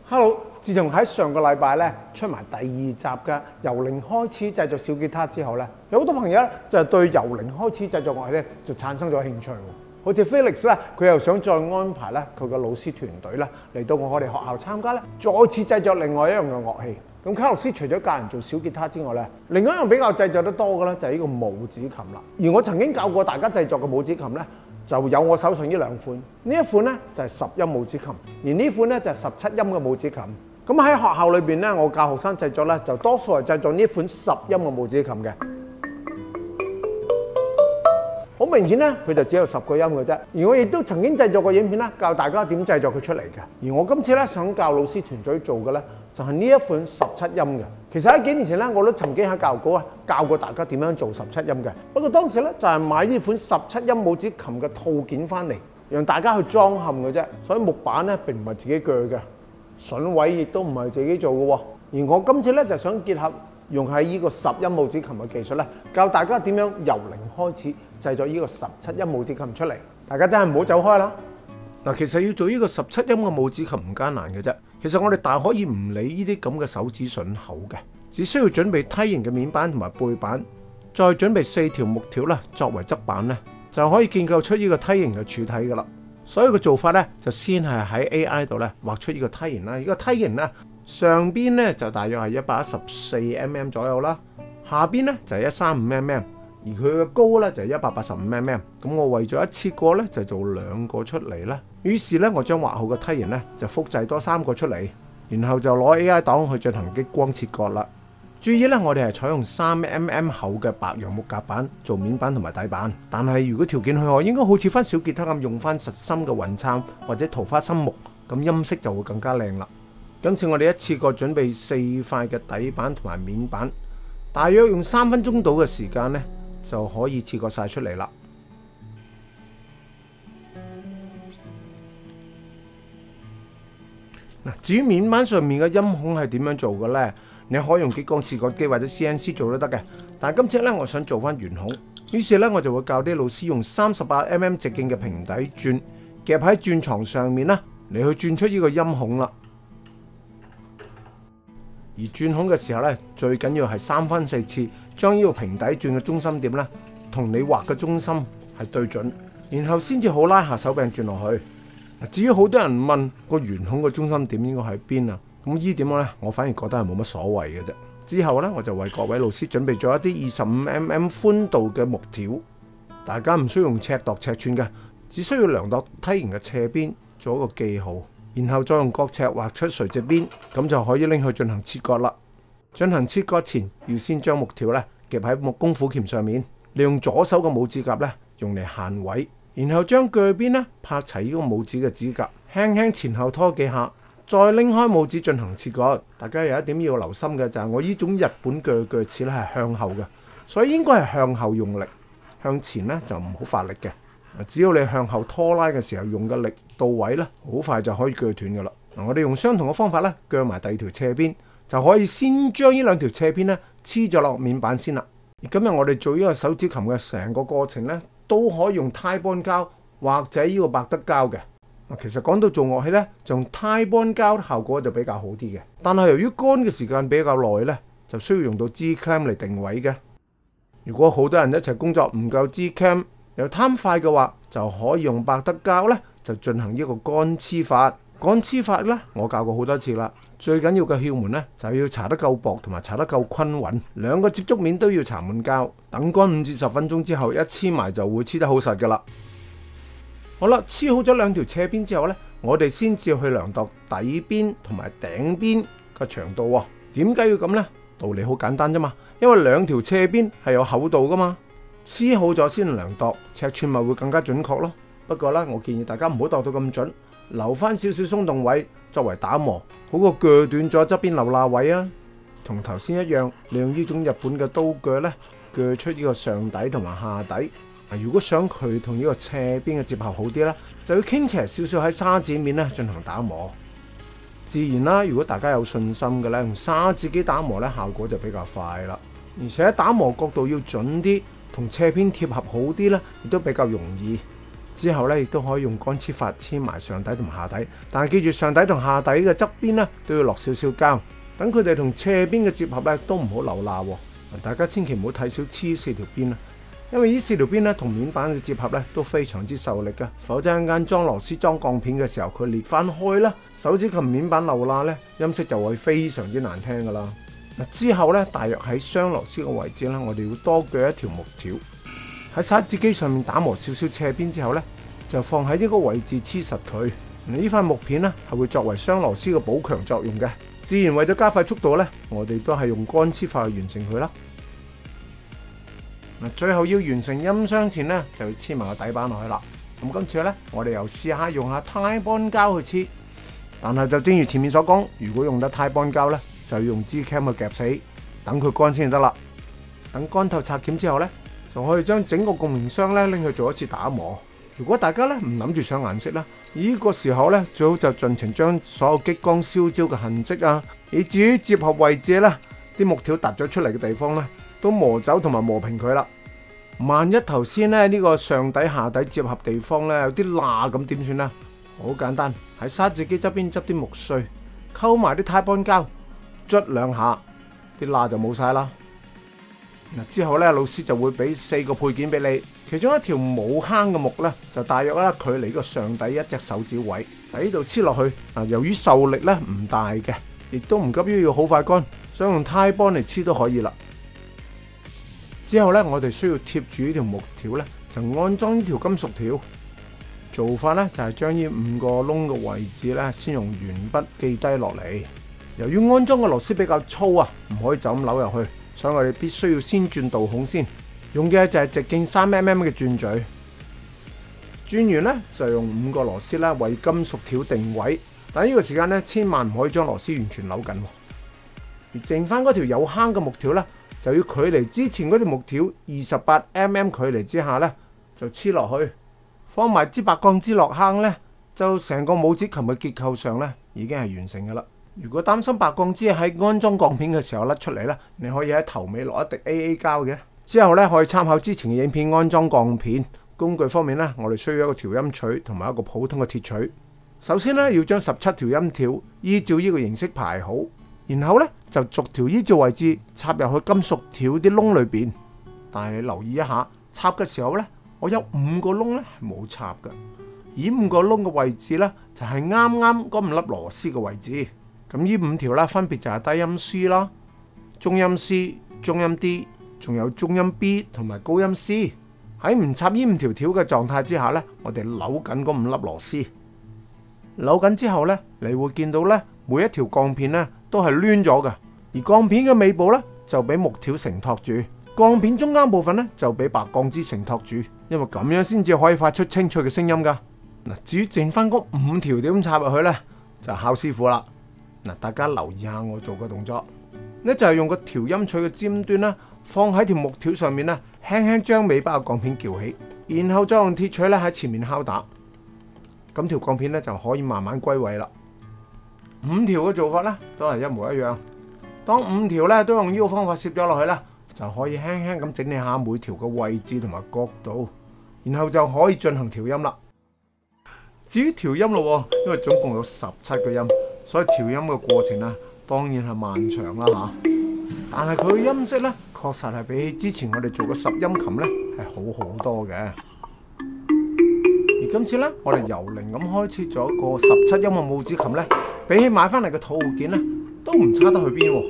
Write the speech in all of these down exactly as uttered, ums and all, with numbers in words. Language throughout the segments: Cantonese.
Hello，自從喺上個禮拜咧出埋第二集嘅由零開始製作小吉他之後咧，有好多朋友咧就對由零開始製作樂器咧就產生咗興趣喎。好似 Felix 咧，佢又想再安排咧佢嘅老師團隊咧嚟到我哋學校參加咧，再次製作另外一樣嘅樂器。咁卡洛斯除咗教人做小吉他之外咧，另外一樣比較製作得多嘅咧就係呢個拇指琴啦。而我曾經教過大家製作嘅拇指琴咧，就有我手上呢兩款，呢一款咧就係十音拇指琴，而呢款咧就係十七音嘅拇指琴。咁喺學校裏邊咧，我教學生製作咧，就多數係製作呢一款十音嘅拇指琴嘅。好明顯咧，佢就只有十個音嘅啫。而我亦都曾經製作過影片咧，教大家點製作佢出嚟嘅。而我今次咧想教老師團隊做嘅咧，就係呢一款十七音嘅。其實喺幾年前咧，我都曾經喺教育局啊教過大家點樣做十七音嘅。不過當時咧就係買呢款十七音拇指琴嘅套件翻嚟，讓大家去裝嵌嘅啫。所以木板咧並唔係自己鋸嘅，榫位亦都唔係自己做嘅喎。而我今次咧就想結合用喺呢個十音拇指琴嘅技術咧，教大家點樣由零開始製作呢個十七音拇指琴出嚟。大家真係唔好走開啦！嗱，其實要做呢個十七音嘅拇指琴唔艱難嘅啫。其實我哋大可以唔理呢啲咁嘅手指筍口嘅，只需要準備梯形嘅面板同埋背板，再準備四條木條啦作為側板咧，就可以建構出呢個梯形嘅柱體噶啦。所以個做法咧就先係喺 A I 度咧畫出呢個梯形啦。呢個梯形咧上邊咧就大約係一百一十四 mm 左右啦，下邊咧就係一百三十五 mm。而佢嘅高咧就係一百八十五 mm， 咁我為咗一次過咧就做兩個出嚟啦。於是咧我將畫好嘅梯形咧就複製多三個出嚟，然後就攞 A I 檔去進行激光切割啦。注意咧，我哋係採用三 mm 厚嘅白楊木夾板做面板同埋底板，但係如果條件許可，應該好似翻小吉他咁用翻實心嘅雲杉或者桃花心木，咁音色就會更加靚啦。今次我哋一次過準備四塊嘅底板同埋面板，大約用三分鐘到嘅時間咧，就可以切割晒出嚟啦。嗱，至於面板上面嘅音孔係點樣做嘅呢？你可以用激光切割機或者 C N C 做都得嘅。但係今次咧，我想做翻圓孔，於是咧我就會教啲老師用三十八 mm 直徑嘅平底鑽夾喺鑽床上面啦，嚟去鑽出呢個音孔啦。而鑽孔嘅時候咧，最緊要係三分四次，將呢個平底鑽嘅中心點咧，同你畫嘅中心係對準，然後先至好拉下手柄鑽落去。至於好多人問個圓孔嘅中心點應該喺邊啊？咁呢點咧，我反而覺得係冇乜所謂嘅啫。之後咧，我就為各位老師準備咗一啲二十五 mm 寬度嘅木條，大家唔需要用尺度尺寸嘅，只需要量度梯形嘅斜邊做一個記號。然後再用角尺畫出垂直邊，咁就可以拎去進行切割啦。進行切割前，要先將木條咧夾喺木工虎鉗上面，利用左手嘅拇指甲咧用嚟限位，然後將鋸邊咧拍齊呢個拇指嘅指甲，輕輕前後拖幾下，再拎開拇指進行切割。大家有一點要留心嘅就係我呢種日本鋸鋸齒咧係向後嘅，所以應該係向後用力，向前咧就唔好發力嘅。只要你向後拖拉嘅時候用嘅力到位咧，好快就可以鋸斷噶啦。嗱，我哋用相同嘅方法咧，鋸埋第二條斜邊，就可以先將呢兩條斜邊咧黐咗落面板先啦。而今日我哋做呢個手指琴嘅成個過程咧，都可以用 Titebond 膠或者呢個百德膠嘅。嗱，其實講到做樂器咧，就用 Titebond 膠效果就比較好啲嘅。但係由於乾嘅時間比較耐咧，就需要用到 G-clamp 嚟定位嘅。如果好多人一齊工作唔夠 G-clamp，又貪快嘅話，就可以用百德膠咧，就進行呢個乾黐法。乾黐法咧，我教過好多次啦。最緊要嘅竅門咧，就要搽得夠薄同埋搽得夠均勻，兩個接觸面都要搽滿膠。等乾五至十分鐘之後，一黐埋就會黐得好實噶啦。好啦，黐好咗兩條斜邊之後咧，我哋先至去量度底邊同埋頂邊嘅長度喎。點解要咁呢？道理好簡單啫嘛，因為兩條斜邊係有厚度噶嘛。黐好咗先量度，尺寸咪會更加準確咯。不過咧，我建議大家唔好度到咁準，留翻少少鬆動位作為打磨，好過鋸斷咗側邊留罅位啊。同頭先一樣，利用呢種日本嘅刀鋸咧，鋸出呢個上底同埋下底。如果想佢同呢個斜邊嘅接合好啲咧，就要傾斜少少喺砂紙面咧進行打磨。自然啦，如果大家有信心嘅咧，用砂紙機打磨咧，效果就比較快啦。而且打磨角度要準啲，同斜邊貼合好啲咧，亦都比較容易。 之後咧亦都可以用乾黐法黐埋上底同下底，但係記住上底同下底嘅側邊咧都要落少少膠，等佢哋同斜邊嘅接合咧都唔好留罅喎。大家千祈唔好睇少黐四條邊啊，因為呢四條邊咧同面板嘅接合咧都非常之受力嘅，否則一陣間裝螺絲裝鋼片嘅時候佢裂翻開啦，手指琴面板漏罅咧，音色就會非常之難聽噶啦。之後咧，大約喺雙螺絲嘅位置咧，我哋要多鋸一條木條，喺砂紙機上面打磨少少斜邊之後咧，就放喺呢個位置黐實佢。呢塊木片咧係會作為雙螺絲嘅補強作用嘅。自然為咗加快速度咧，我哋都係用乾黐法去完成佢啦。嗱，最後要完成音箱前咧，就要黐埋個底板落去啦。咁今次咧，我哋又試下用下 Titebond 膠去黐，但係就正如前面所講，如果用得 Titebond 膠咧，就要用 G-Cam 去夾死，等佢乾先就得啦。等乾透拆鉗之後咧，就可以將整個共鳴箱咧拎去做一次打磨。如果大家咧唔諗住上顏色啦，呢個時候咧最好就盡情將所有激光燒焦嘅痕跡啊，以至於接合位置咧啲木條突咗出嚟嘅地方咧，都磨走同埋磨平佢啦。萬一頭先咧呢個上底下底接合地方咧有啲罅咁點算咧？好簡單，喺砂紙機側邊執啲木碎，溝埋啲 Titebond 膠。捽兩下，啲罅就冇晒啦。嗱，之後咧，老師就會俾四個配件俾你，其中一條冇坑嘅木咧，就大約咧距離個上底一隻手指位喺呢度黐落去。嗱，由於受力咧唔大嘅，亦都唔急於要好快乾，想用 Titebond嚟黐都可以啦。之後咧，我哋需要貼住呢條木條咧，就安裝呢條金屬條。做法咧就係將呢五個窿嘅位置咧，先用鉛筆記低落嚟。由於安裝嘅螺絲比較粗啊，唔可以就咁扭入去，所以我哋必須要先轉導孔先。用嘅就係直徑三 mm 嘅轉嘴。轉完咧就用五個螺絲啦，為金屬條定位。但呢個時間咧，千萬唔可以將螺絲完全扭緊。而剩翻嗰條有坑嘅木條咧，就要距離之前嗰條木條二十八 mm 距離之下咧，就黐落去。放埋支白鋼枝落坑咧，就成個拇指琴嘅結構上咧，已經係完成噶啦。如果擔心白鋼枝喺安裝鋼片嘅時候甩出嚟咧，你可以喺頭尾落一滴 A A 膠嘅。之後咧可以參考之前嘅影片安裝鋼片。工具方面咧，我哋需要一個調音錘同埋一個普通嘅鐵錘。首先咧要將十七條音條依照呢個形式排好，然後咧就逐條依照位置插入去金屬條啲窿裏邊。但係你留意一下，插嘅時候咧，我有五個窿咧係冇插嘅，而五個窿嘅位置咧就係啱啱嗰五粒螺絲嘅位置。咁呢五條咧分別就係低音 C 啦、中音 C、中音 D， 仲有中音 B 同埋高音 C。喺唔插呢五條條嘅狀態之下咧，我哋扭緊嗰五粒螺絲。扭緊之後咧，你會見到咧每一條鋼片咧都係攣咗嘅，而鋼片嘅尾部咧就俾木條承托住，鋼片中間部分咧就俾白鋼枝承托住，因為咁樣先至可以發出清脆嘅聲音噶。嗱，至於剩翻嗰五條點插入去咧，就考師傅啦。嗱，大家留意下我做嘅動作，呢就係用個調音錘嘅尖端啦，放喺條木條上面咧，輕輕將尾巴嘅鋼片撬起，然後再用鐵錘咧喺前面敲打，咁條鋼片咧就可以慢慢歸位啦。五條嘅做法咧都係一模一樣，當五條咧都用呢個方法攝咗落去啦，就可以輕輕咁整理下每條嘅位置同埋角度，然後就可以進行調音啦。至於調音咯，因為總共有十七個音。所以調音嘅過程啊，當然係漫長啦嚇。但係佢嘅音色咧，確實係比起之前我哋做嘅十音琴咧係好好多嘅。而今次咧，我哋由零咁開始咗一個十七音嘅拇指琴咧，比起買翻嚟嘅套件咧，都唔差得去邊喎。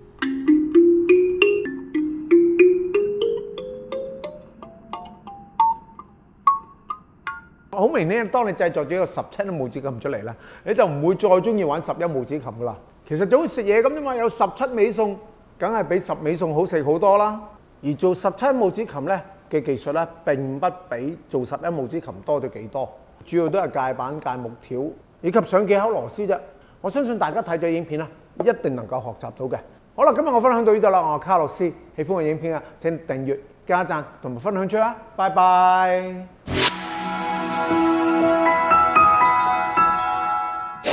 好明顯，當你製作咗一個十七音拇指琴出嚟咧，你就唔會再中意玩十音拇指琴噶啦。其實就好似食嘢咁啫嘛，有十七味餸，梗係比十味餸好食好多啦。而做十七音拇指琴咧嘅技術咧，並不比做十音拇指琴多咗幾多，主要都係界板、界木條以及上幾口螺絲啫。我相信大家睇咗影片啦，一定能夠學習到嘅。好啦，今日我分享到呢度啦，我係卡洛斯，喜歡我影片啊，請訂閱、加讚同埋分享出啦，拜拜。Thank you.